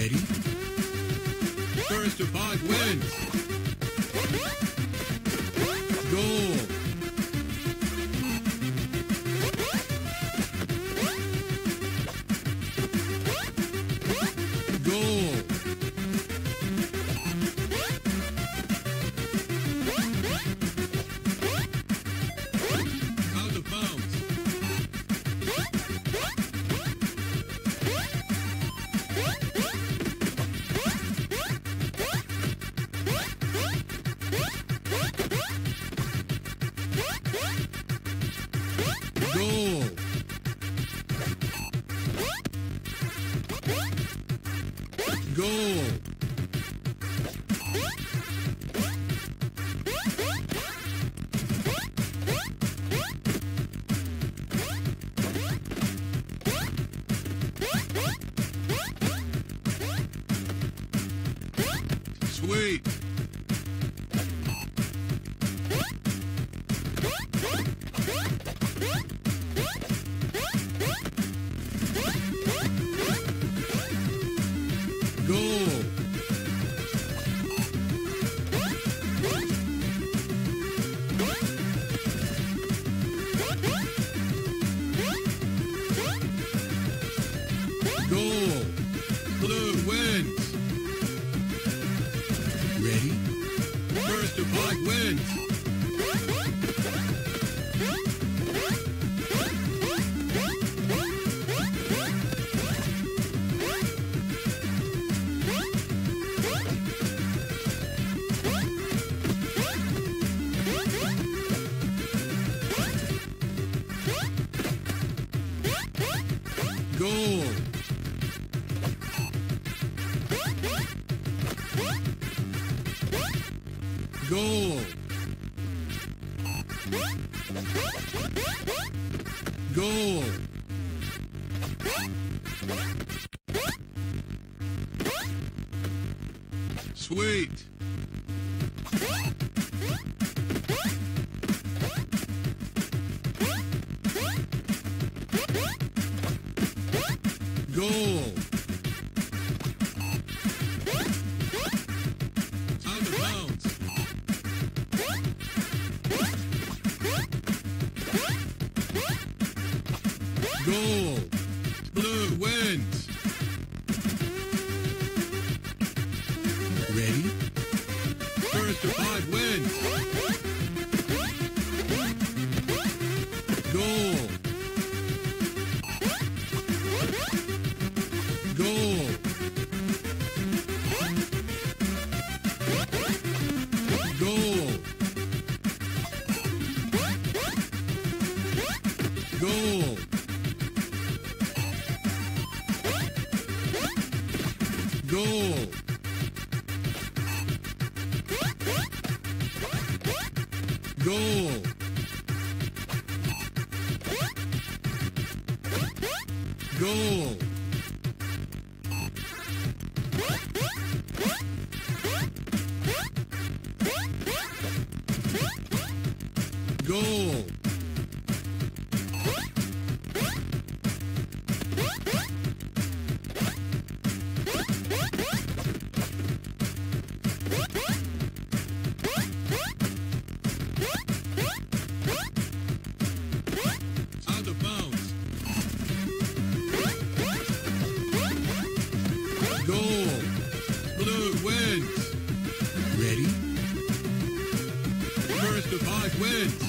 Ready? First to 5 wins. Goal. Goal. Out of bounds. Goal. Goal. Sweet. Goal. Goal. Blue wins. Ready? First to 5 wins. Goal. Goal. Goal. Sweet. Goal. Out of bounds. Goal. Blue wins. Ready? First to 5 wins. Goal. Goal. Goal. Goal. Goal. Goal. Goal. Goal. Out of bounds. Goal. Blue wins. Ready? First to 5 wins.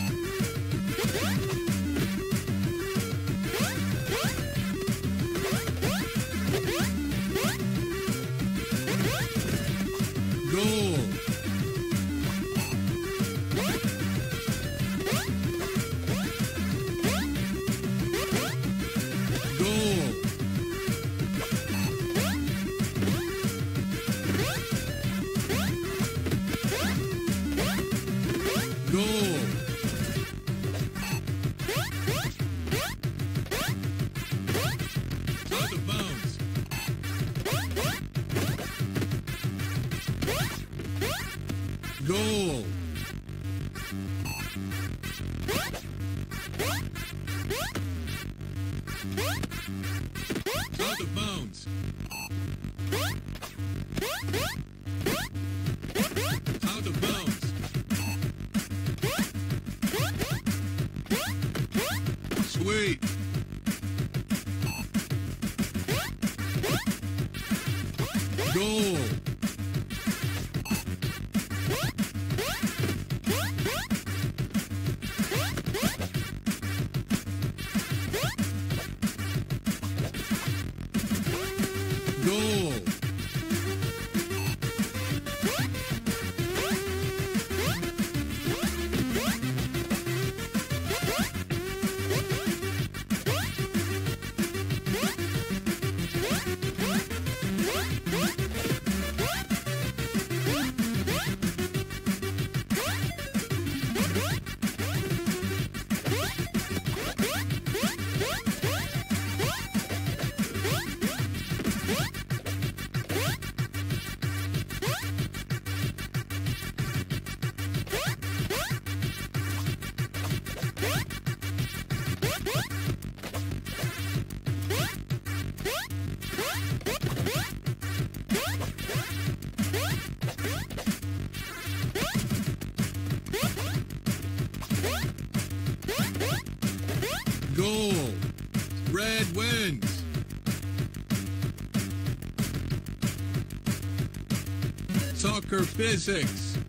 Goal. Goal. Goal. Out of bounds. Goal. Out of bounds. Out of bounds. Sweet. Goal. Goal. Goal. Red wins. Soccer physics.